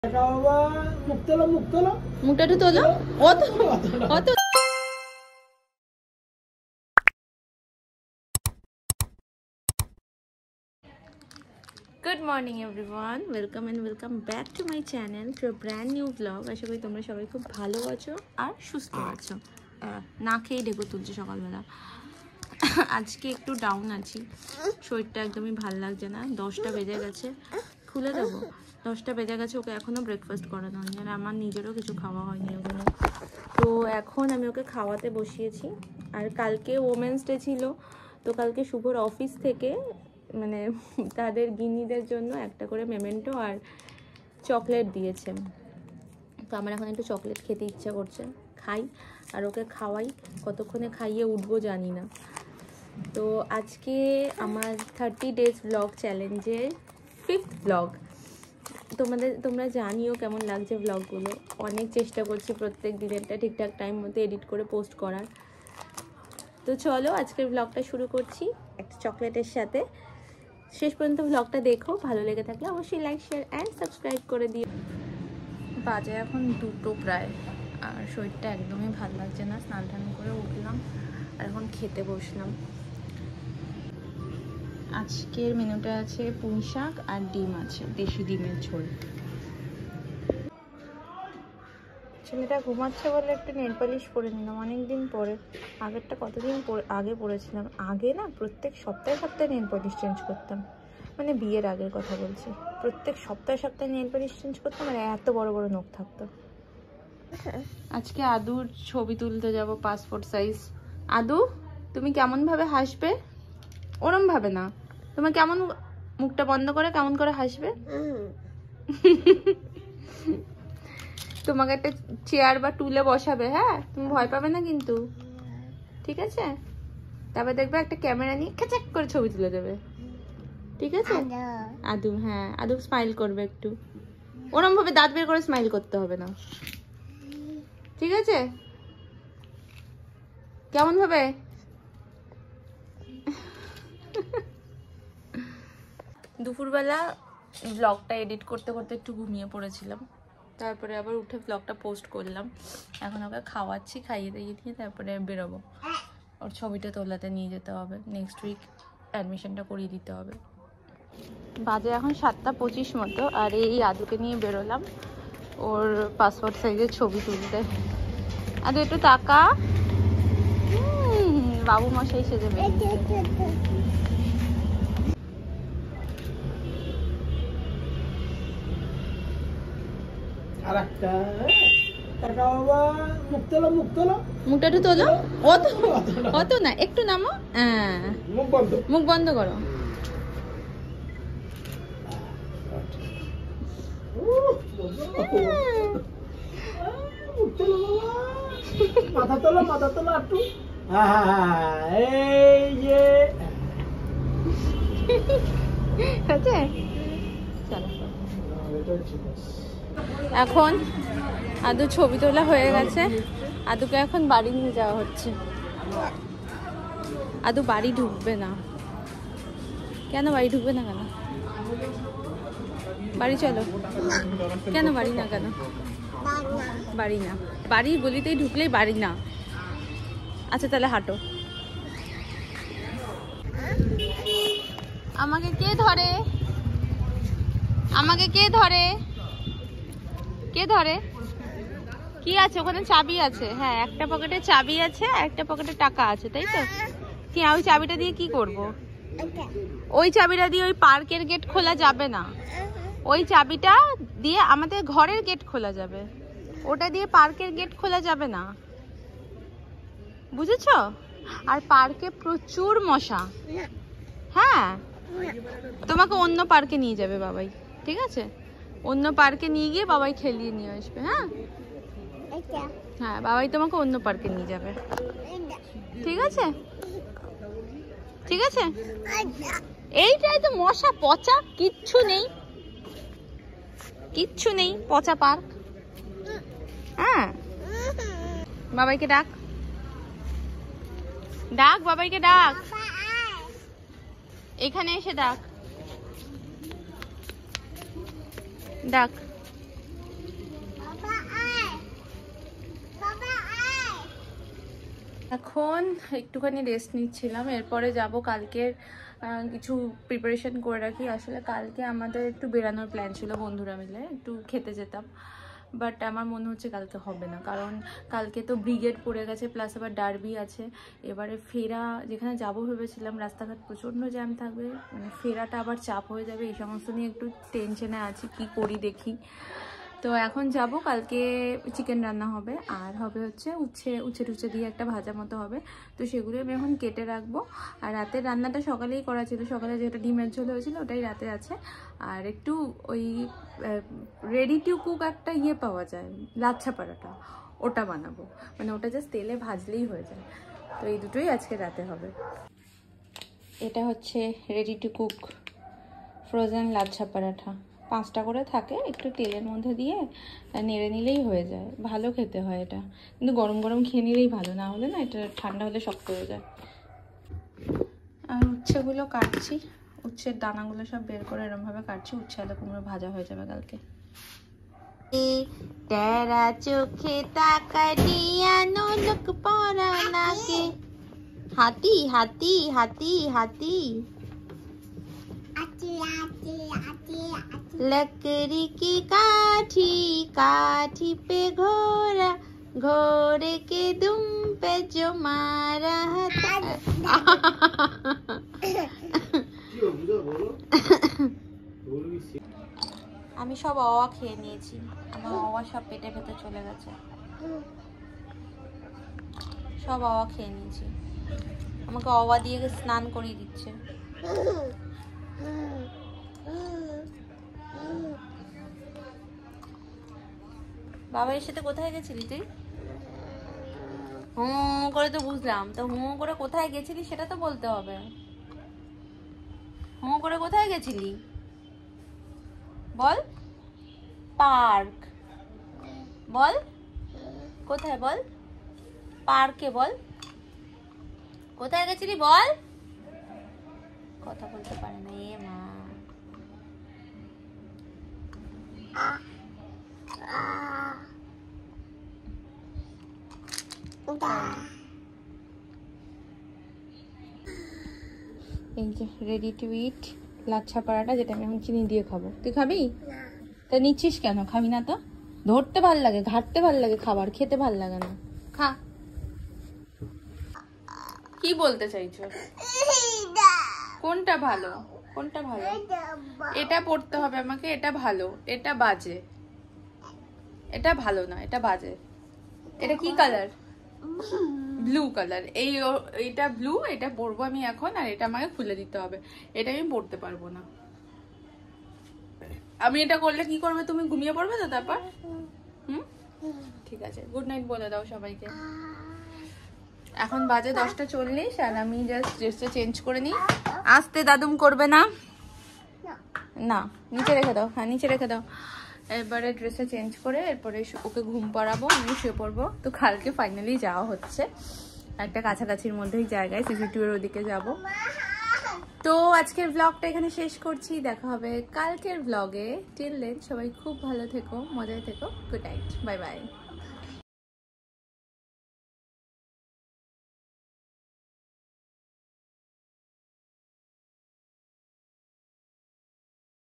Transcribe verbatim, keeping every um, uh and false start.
মুখটা একটু তোলো। অত অত good morning everyone, welcome and welcome back to my channel to a brand new blog. আশা করি তোমরা সবাই খুব ভালো আছো আর সুস্থ আছো। না খেয়েই ডেকো তুলছি সকালবেলা। আজকে একটু ডাউন আছি, শরীরটা একদমই ভাল লাগছে না। দশটা বেজে গেছে, খুলে দেবো। দশটা বেজে গেছে, ওকে এখনও ব্রেকফাস্ট করানো হয়নি আর আমার নিজেরও কিছু খাওয়া হয়নি ওখানে। তো এখন আমি ওকে খাওয়াতে বসিয়েছি। আর কালকে ওমেন্স ডে ছিল, তো কালকে শুভর অফিস থেকে মানে তাদের গিনিদের জন্য একটা করে মেমেন্টো আর চকলেট দিয়েছে। তো আমার এখন একটু চকলেট খেতে ইচ্ছা করছে, খাই আর ওকে খাওয়াই। কতক্ষণে খাইয়ে উঠবো জানি না। তো আজকে আমার থার্টি ডেজ ব্লগ চ্যালেঞ্জের ফিফথ ব্লগ। তোমাদের তোমরা জানিও কেমন লাগছে ব্লগগুলো। অনেক চেষ্টা করছি প্রত্যেক দিনেরটা ঠিকঠাক টাইম মতো এডিট করে পোস্ট করার। তো চলো আজকের ব্লগটা শুরু করছি একটা চকলেটের সাথে। শেষ পর্যন্ত ব্লগটা দেখো, ভালো লেগে থাকলে অবশ্যই লাইক শেয়ার অ্যান্ড সাবস্ক্রাইব করে দিও। বাজে এখন দুটো প্রায়, আর শরীরটা একদমই ভালো লাগছে না। স্নান টান করে উঠলাম আর এখন খেতে বসলাম। আজকের মেনুটা আছে পুঁই শাক আর ডিম আছে, দেশি ডিমের ঝোল। ছেলেটা ঘুমাচ্ছে বলে একটু নেল পালিশ পরে নিলাম অনেকদিন পরে। আগেরটা কতদিন আগে পরেছিলাম, আগে না প্রত্যেক সপ্তাহে সপ্তাহে নেল পালিশ চেঞ্জ করতাম, মানে বিয়ের আগের কথা বলছি। প্রত্যেক সপ্তাহে সপ্তাহে নেল পালিশ চেঞ্জ করতাম আর এত বড় বড় নখ থাকতো। আজকে আদুর ছবি তুলতে যাব পাসপোর্ট সাইজ। আদু তুমি কেমন ভাবে হাসবে? ওরম ভাবে না, তোমার কেমন মুখটা বন্ধ করে কেমন করে হাসবে? তোমাকে একটা চেয়ার বা টুলে বসাবে, হ্যাঁ তুমি ভয় পাবে না কিন্তু, ঠিক আছে? তারপর দেখবে একটা ক্যামেরা নিয়ে খেচাক করে ছবি তুলে দেবে, ঠিক আছে? আদু, হ্যাঁ আদু স্মাইল করবে একটু, ওরম ভাবে দাঁত বের করে স্মাইল করতে হবে না, ঠিক আছে? কেমন ভাবে? দুপুরবেলা ব্লগটা এডিট করতে করতে একটু ঘুমিয়ে পড়েছিলাম, তারপরে আবার উঠে ব্লগটা পোস্ট করলাম। এখন ওকে খাওয়াচ্ছি, খাইয়ে দাইয়ে দিয়ে তারপরে বেরোবো। ওর ছবিটা তোলাতে নিয়ে যেতে হবে, নেক্সট উইক অ্যাডমিশনটা করিয়ে দিতে হবে। বাজে এখন সাতটা পঁচিশ মতো, আর এই আদুকে নিয়ে বেরোলাম ওর পাসপোর্ট সাইজের ছবি তুলতে। আদু একটু টাকা, বাবু মশাই সেজে বেরিয়েছে। মুখটা একটু তোলো। অত অত না, একটু নামো। হ্যাঁ মুখ বন্ধ করো। মাথা তোলো, মাথা তোলো একটু। এই যে আছে, চলো। এখন আদু ছবি তোলা হয়ে গেছে, আদুকে এখন বাড়ি নিয়ে যাওয়া হচ্ছে। আদু বাড়ি ঢুকবে না কেন? বাড়ি ঢুকবে না কেন? বাড়ি চলো। কেন বাড়ি না? কেন বাড়ি না? বাড়ির গলিতেই ঢুকলেই বাড়ি না। আচ্ছা তাহলে হাঁটো। আমাকে কে ধরে? আমাকে কে ধরে? কে ধরে? কি আছে ওখানে? চাবি আছে। হ্যাঁ একটা পকেটে চাবি আছে আর একটা পকেটে টাকা আছে, তাই তো? কি ওই চাবিটা দিয়ে কি করব? ওই চাবিটা দিয়ে ওই পার্কের গেট খোলা যাবে না। ওই চাবিটা দিয়ে আমাদের ঘরের গেট খোলা যাবে, ওটা দিয়ে পার্কের গেট খোলা যাবে না, বুঝেছো? আর পার্কে প্রচুর মশা। হ্যাঁ তোমাকে অন্য পার্কে নিয়ে যাবে বাবাই, ঠিক আছে? অন্য পার্কে নিয়ে গিয়ে বাবাই খেলিয়ে নিয়ে আসবে। হ্যাঁ হ্যাঁ বাবাই তোমাকে অন্য পার্কে নিয়ে যাবে, ঠিক আছে? ঠিক আছে। এইটাই তো মশা পচা, কিচ্ছু নেই, কিচ্ছু নেই, পচা পার্ক। হ্যাঁ বাবাইকে ডাক, ডাক বাবাইকে ডাক, এখানে এসে ডাক, ডাক। এখন একটুখানি রেস্ট নিচ্ছিলাম, এরপরে যাব কালকের কিছু প্রিপারেশন করে রাখি। আসলে কালকে আমাদের একটু বেরানোর প্ল্যান ছিল, বন্ধুরা মিলে একটু খেতে যেতাম, বাট আমার মনে হচ্ছে কালকে হবে না, কারণ কালকে তো ব্রিগেড পড়ে গেছে, প্লাস আবার ডার্বি আছে। এবারে ফেরা যেখানে যাব ভেবেছিলাম, রাস্তাঘাট প্রচণ্ড জ্যাম থাকবে, মানে ফেরাটা আবার চাপ হয়ে যাবে, এই সমস্ত নিয়ে একটু টেনশনে আছি, কি করি দেখি। তো এখন যাব, কালকে চিকেন রান্না হবে, আর হবে হচ্ছে উচ্ছে উচ্ছে টুচ্ছে দিয়ে একটা ভাজা মতো হবে, তো সেগুলো আমি এখন কেটে রাখবো। আর রাতের রান্নাটা সকালেই করা ছিল, সকালে যেটা ডিমের ঝোল হয়েছিল ওটাই রাতে আছে। আর একটু ওই রেডি টু কুক একটা ইয়ে পাওয়া যায়, লাচ্ছা পরাঠা, ওটা বানাবো, মানে ওটা জাস্ট তেলে ভাজলেই হয়ে যায়। তো এই দুটোই আজকে রাতে হবে। এটা হচ্ছে ready to cook frozen lachha paratha, পাঁচটা করে থাকে, একটু তেলের মধ্যে দিয়ে নেড়ে নিলেই হয়ে যায়, ভালো খেতে হয় এটা, কিন্তু গরম গরম খেয়ে নিলেই ভালো, না হলে না এটা ঠান্ডা হলে শক্ত হয়ে যায়। আর উচ্ছেগুলো কাটছি, উচ্ছের দানাগুলো সব বের করে এরমভাবে কাটছি, উচ্ছে আলু কুমড়ো ভাজা হয়ে যাবে কালকে। তেরা চোখে তাকাইয়া নোলক পরা নাকে, হাতি হাতি হাতি হাতি लकड़ी की काठी काठी पे घोड़ा घोड़े के दुम पे जो मारा था। আমি সব অওয়া খেয়ে নিয়েছি, আমার অওয়া সব পেটে ভেতরে চলে গেছে, সব অওয়া খেয়ে নিয়েছি, আমাকে অওয়া দিয়ে স্নান করিয়ে দিচ্ছে। বাবার সাথে কোথায় গেছিলি তুই? হুম করে তো বুঝলাম, তো হুম করে কোথায় গেছিলি সেটা তো বলতে হবে। হুম করে কোথায় গেছিলি বল? পার্ক বল, কোথায় বল? পার্কে বল, কোথায় গেছিলি বল? কথা বলতে পারে না এ মা। এই যে ready to eat lachha paratha, যেটা আমি এখন চিনি দিয়ে খাবো। তুই খাবি? তা নিচ্ছিস কেন? খাবি না তো? ধরতে ভাল লাগে, ঘাটতে ভাল লাগে, খাবার খেতে ভাল লাগে না, খা। কি বলতে চাইছো? কোনটা ভালো কোনটা ভালো? এটা পড়তে হবে আমাকে, এটা ভালো, এটা বাজে, এটা ভালো না, এটা বাজে। এটা কি কালার? Blue colour. এই এটা ব্লু, এটা পরবো আমি এখন, আর এটা আমাকে খুলে দিতে হবে, এটা আমি পরতে পারবো না। আমি এটা করলে কি করবে তুমি? ঘুমিয়ে পড়বে তো তারপর? হুম ঠিক আছে, গুড নাইট বলে দাও সবাইকে। এখন বাজে দশটা চল্লিশ, আর আমি জাস্ট ড্রেসটা চেঞ্জ করে নিই। আসতে দাদুম করবে না, না নিচে রেখে দাও, হ্যাঁ নিচে রেখে দাও। এবারে ড্রেসটা চেঞ্জ করে এরপরে ওকে ঘুম পাড়াবো, আমি শুয়ে পড়বো। তো কালকে ফাইনালি যাওয়া হচ্ছে একটা কাছাকাছির মধ্যেই জায়গায়, সিসিটিভির ওদিকে যাব। তো আজকের ব্লগটা এখানে শেষ করছি, দেখা হবে কালকের ব্লগে। টিল দেন সবাই খুব ভালো থেকো, মজায় থেকো, গুড নাইট, বাই বাই।